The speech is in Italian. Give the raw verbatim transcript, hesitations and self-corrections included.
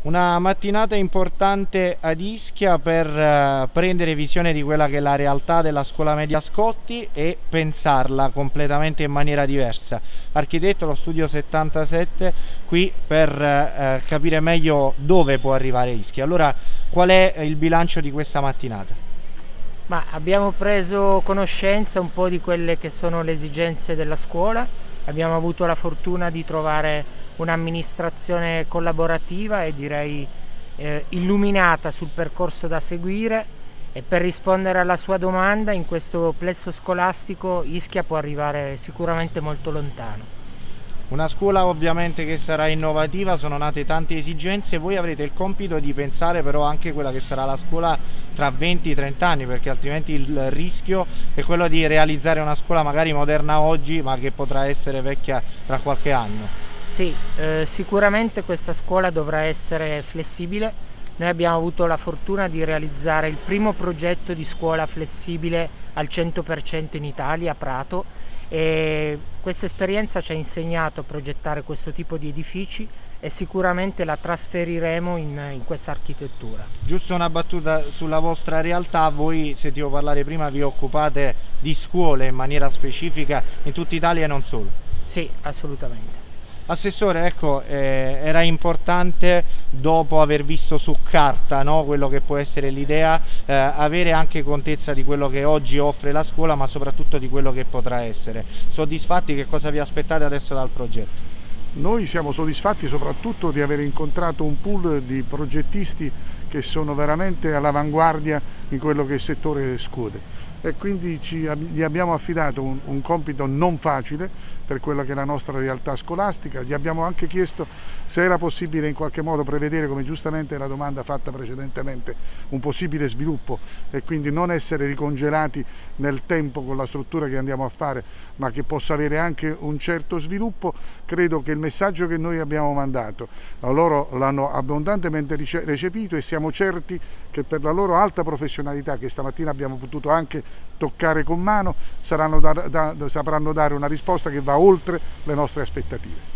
Una mattinata importante ad Ischia per eh, prendere visione di quella che è la realtà della scuola media Scotti e pensarla completamente in maniera diversa. Architetto, lo studio settantasette qui per eh, capire meglio dove può arrivare Ischia. Allora, qual è il bilancio di questa mattinata? Ma abbiamo preso conoscenza un po' di quelle che sono le esigenze della scuola. Abbiamo avuto la fortuna di trovare un'amministrazione collaborativa e direi eh, illuminata sul percorso da seguire, e per rispondere alla sua domanda, in questo plesso scolastico Ischia può arrivare sicuramente molto lontano. Una scuola ovviamente che sarà innovativa, sono nate tante esigenze, voi avrete il compito di pensare però anche quella che sarà la scuola tra venti trenta anni, perché altrimenti il rischio è quello di realizzare una scuola magari moderna oggi ma che potrà essere vecchia tra qualche anno. Sì, eh, sicuramente questa scuola dovrà essere flessibile. Noi abbiamo avuto la fortuna di realizzare il primo progetto di scuola flessibile al cento per cento in Italia, a Prato, e questa esperienza ci ha insegnato a progettare questo tipo di edifici e sicuramente la trasferiremo in, in questa architettura. Giusto una battuta sulla vostra realtà: voi, sentivo parlare prima, vi occupate di scuole in maniera specifica in tutta Italia e non solo. Sì, assolutamente. Assessore, ecco, eh, era importante, dopo aver visto su carta, no, quello che può essere l'idea, eh, avere anche contezza di quello che oggi offre la scuola, ma soprattutto di quello che potrà essere. Soddisfatti? Che cosa vi aspettate adesso dal progetto? Noi siamo soddisfatti soprattutto di aver incontrato un pool di progettisti che sono veramente all'avanguardia in quello che il settore scuole, e quindi ci, gli abbiamo affidato un, un compito non facile per quella che è la nostra realtà scolastica. Gli abbiamo anche chiesto se era possibile in qualche modo prevedere, come giustamente la domanda fatta precedentemente, un possibile sviluppo e quindi non essere ricongelati nel tempo con la struttura che andiamo a fare, ma che possa avere anche un certo sviluppo. Credo che il messaggio che noi abbiamo mandato loro l'hanno abbondantemente recepito, e siamo certi che per la loro alta professionalità, che stamattina abbiamo potuto anche toccare con mano, saranno da, da, sapranno dare una risposta che va oltre le nostre aspettative.